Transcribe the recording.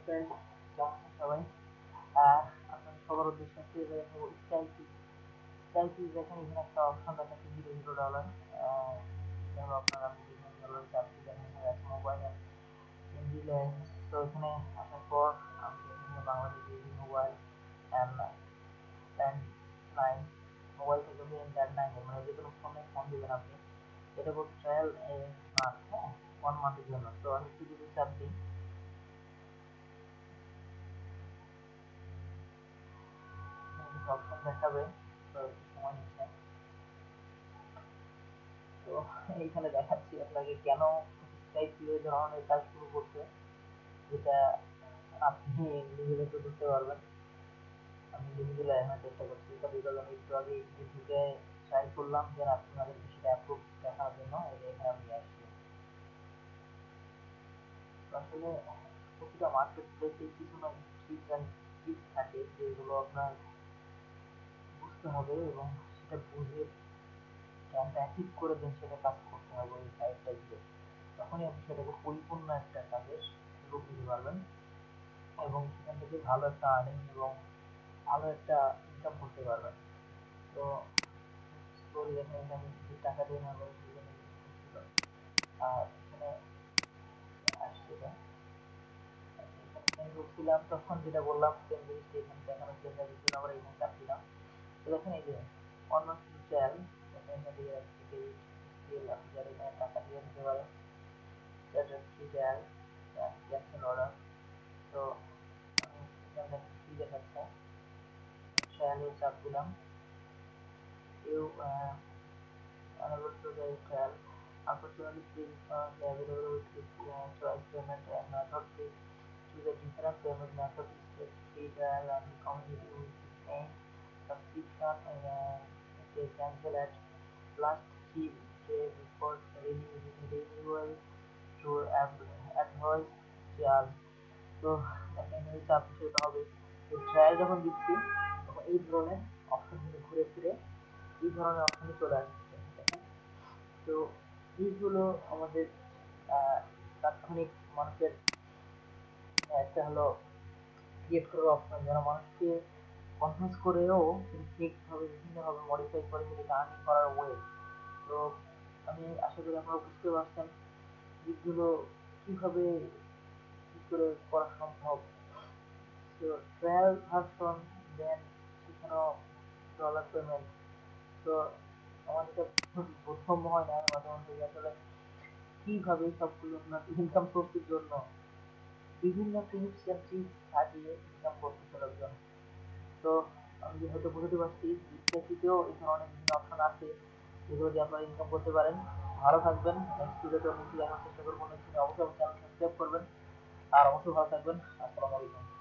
Friend, কেমন আছেন সবাই? আপনাদের সবার উদ্দেশ্যে আজকে দেখাবো স্কাইপি। স্কাইপি দেখেন এখানে একটা অপশন দেখাচ্ছে $0 এটা হলো আপনারা $0 চাপ দিলে এখানে আছে মোবাইল দিলে। তো এখানে আসার পর আমি এখানে Bangladeshi mobile land line mobile থেকে ল্যান্ড মানে যে কোনো ফোনে ফোন দিবেন আপনি। এটা বলতে ট্রায়াল মান্থ, হ্যাঁ 1 মান্থের জন্য। তো আমি কি যদি চাপ দিই অপশন দেখাবে, তো সময় নিচ্ছে। তো এইখানে দেখাচ্ছি আপনাকে কেন স্কাইপ এই ধরনের কাজ শুরু করছে, যেটা আপনি নিজে দেখে বুঝতে পারবেন। আমি জিনিসগুলো দেখানোর চেষ্টা করছি। এটা বিকজ আমি একটু আগে ইউটিউবে ট্রাই করলাম যে আপনাদের সেটা অ্যাপ্রুভ দেখানোর জন্য এখানে আমি আসছি। আসলে প্রতিটা মার্কেট প্লেসে কিছু না টিপস থাকে যেগুলো আপনার বুঝতে হবে এবং সেটা বুঝে জ্ঞানটা অ্যাচিভ করে দেন সেটা কাজ করতে হবে ওই সাইটটা দিয়ে। তখনই আপনি সেটাকে পরিপূর্ণ একটা কাজের রূপ দিতে পারবেন এবং সেখান থেকে ভালো একটা আর্নিং এবং ভালো একটা ইনকাম করতে পারবেন। তো স্টোরি দেখেন আমি যে টাকা দিয়ে না করে সেখানে ছিল, আর এখানে আসছে না। এখানে সেন্ড করছিলাম তখন যেটা বললাম সেম জিনিসটা এখানে দেখানোর চেষ্টা করছিলাম, আমরা এখানে চাচ্ছিলাম। তো দেখেন এই যে অন্য চ্যানেল এখানে দিয়ে রাখছি আপনি যারা এখানে টাকা দিয়ে দিতে পারেন। That is trial cancel order. তো আমি এখানে কি দেখাচ্ছে ট্রায়ালে চাপ দিলাম। কেউ unable to the trial, unfortunately please available with this choice payment and method. Please choose a different payment method instead. Free trial and community with the same subscription and say cancel at last 3 days before renewal to advise charge. তো দেখেন এই চাপ সেটা হবে। তো trial যখন দিচ্ছি তখন এই ধরনের অপশন কিন্তু ঘুরে ফিরে এই ধরনের অপশনে চলে আসছে দেখেন। তো এইগুলো আমাদের তাৎক্ষণিক মানুষের একটা হলো ক্রিয়েট করার অপশন, যারা মানুষকে কনভিন্স করেও ঠিকভাবে বিভিন্নভাবে মডিফাই করে সেটাকে আর্নিং করার ওয়ে। তো আমি আশা করি আপনারা বুঝতে পারছেন যেগুলো কিভাবে কি করে করা সম্ভব। তো ট্রায়াল ভার্সন দেন সেখানেও ডলার পেমেন্ট। তো আমার এটা বোধগম্য হয় না মাঝে মধ্যে যে আসলে কিভাবে সবগুলো আপনার ইনকাম সোর্সের জন্য বিভিন্ন টিপস এন্ড ট্রিক্স খাটিয়ে ইনকাম করতেছে লোকজন। তো আমি যে হয়তো বুঝতে পারছি বিস্তারিতও এই ধরনের বিভিন্ন অপশন আছে যেগুলো দিয়ে আপনারা ইনকাম করতে পারেন। ভালো থাকবেন, নেক্সট ভিডিওতে আমি দেখার চেষ্টা করবো। নেক্সট অবশ্যই চ্যানেল সাবস্ক্রাইব করবেন আর অবশ্যই ভালো থাকবেন। আসসালামু আলাইকুম।